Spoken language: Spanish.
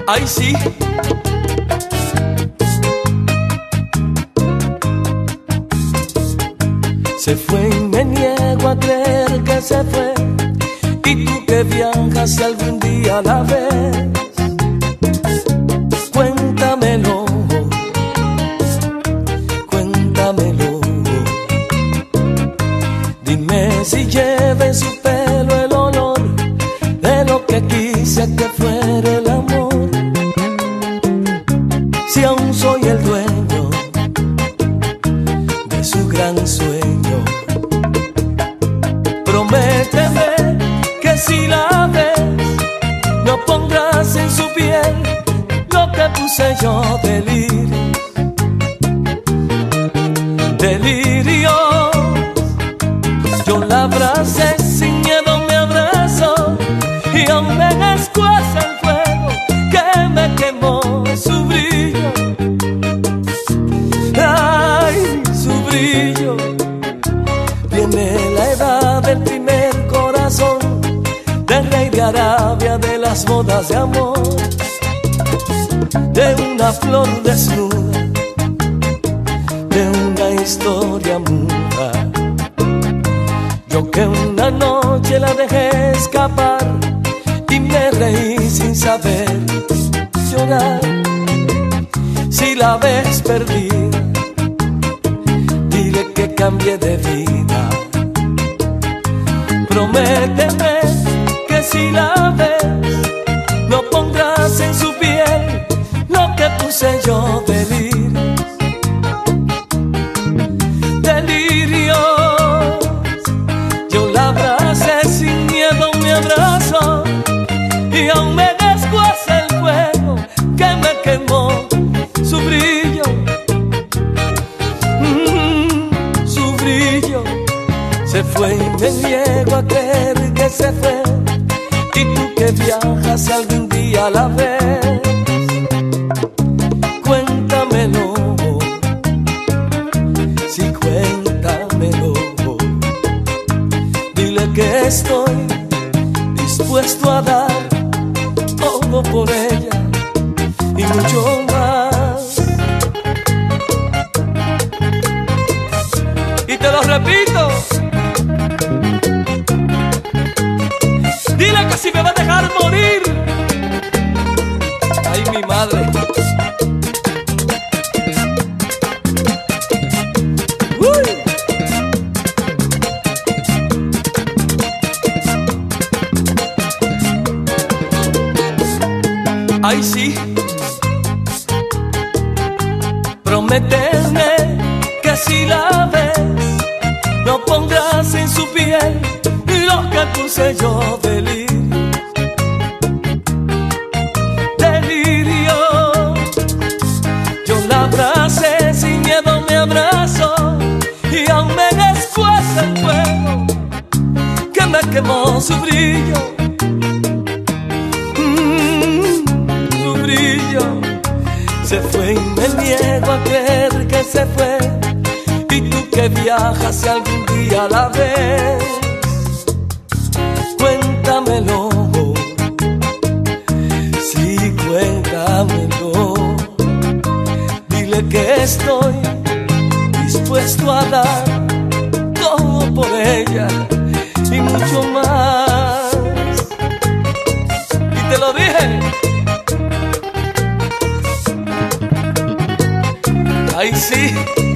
Ay, sí. Se fue y me niego a creer que se fue. Y tú que viajas si algún día la ves, cuéntamelo, cuéntamelo. Dime si lleva en su pelo el olor de lo que quise que fuera el amor. Si aún soy el dueño de su gran sueño, prométeme que si la ves no pondrás en su piel lo que puse yo. Delirio, delirio. Yo la abracé sin miedo, me abrazó y aún me escuece el fuego que me quemó su brillo. Ay, su brillo. Viene la edad del primer corazón, del rey de Arabia, de las bodas de amor, de una flor desnuda, de una historia muda. Yo que una noche la dejé escapar y me reí sin saber llorar. Si la ves perdida, dile que cambie de vida. Prométeme que si la ves no pondrás en su piel lo que puse yo. Delirio, delirio. Yo la abracé sin miedo, me abrazó y aún me descuece el fuego que me quemó su brillo. Su brillo. Se fue y me niego a creer que se fue. Y tú que viajas si algún día la ves, cuéntamelo, sí, cuéntamelo. Dile que estoy dispuesto a dar todo por ella y mucho más. Y te lo repito, dile que si me va a dejar morir. Ay, mi madre. Uy. Ay, sí. Prométeme que si la ves no pondrás en su piel lo que puse yo. Delirio, delirio. Yo la abracé sin miedo, me abrazó y aún me descuece el fuego que me quemó su brillo. Su brillo. Se fue y me niego a creer que se fue. Y tú que viajas si algún día la ves, cuéntamelo, sí, cuéntamelo. Dile que estoy dispuesto a dar todo por ella y mucho más. Y te lo dije. Ay, sí.